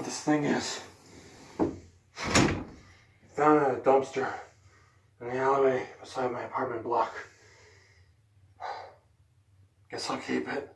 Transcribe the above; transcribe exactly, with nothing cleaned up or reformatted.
this thing is. Found it in a dumpster in the alleyway beside my apartment block. Guess I'll keep it.